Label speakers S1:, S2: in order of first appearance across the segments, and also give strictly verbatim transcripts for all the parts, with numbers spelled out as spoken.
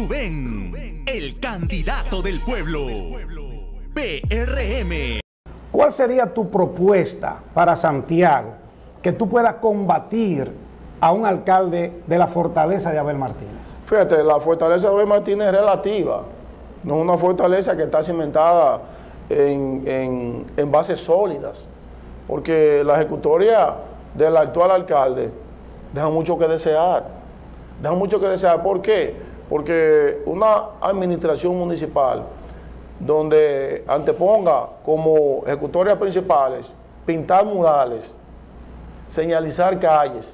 S1: Rubén, el candidato del pueblo. P R M.
S2: ¿Cuál sería tu propuesta para Santiago que tú puedas combatir a un alcalde de la fortaleza de Abel Martínez?
S3: Fíjate, la fortaleza de Abel Martínez es relativa. No es una fortaleza que está cimentada en, en, en bases sólidas. Porque la ejecutoria del actual alcalde deja mucho que desear. Deja mucho que desear. ¿Por qué? Porque una administración municipal donde anteponga como ejecutorias principales pintar murales, señalizar calles,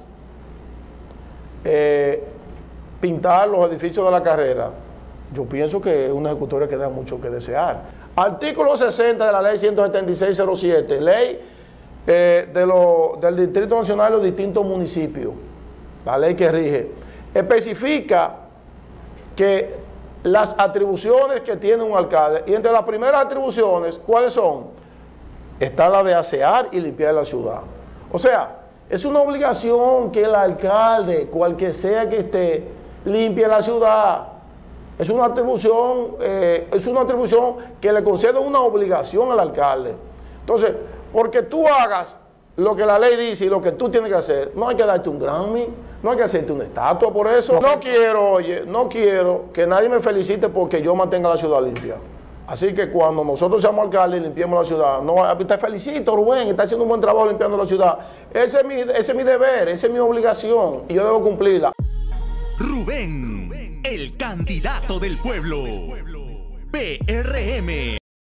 S3: eh, pintar los edificios de la carrera, yo pienso que es una ejecutoria que da mucho que desear. Artículo sesenta de la ley ciento setenta y seis cero siete, ley eh, de lo, del Distrito Nacional de los distintos municipios, la ley que rige, especifica que las atribuciones que tiene un alcalde, y entre las primeras atribuciones, ¿cuáles son? Está la de asear y limpiar la ciudad. O sea, es una obligación que el alcalde, cualquier sea que esté, limpie la ciudad. Es una atribución, eh, es una atribución que le concede una obligación al alcalde. Entonces, porque tú hagas lo que la ley dice y lo que tú tienes que hacer, no hay que darte un Grammy, no hay que hacerte una estatua por eso. No quiero, oye, no quiero que nadie me felicite porque yo mantenga la ciudad limpia. Así que cuando nosotros seamos alcaldes y limpiemos la ciudad, no, te felicito, Rubén, está haciendo un buen trabajo limpiando la ciudad. Ese es mi, ese es mi deber, esa es mi obligación y yo debo cumplirla.
S1: Rubén, el candidato del pueblo. P R M.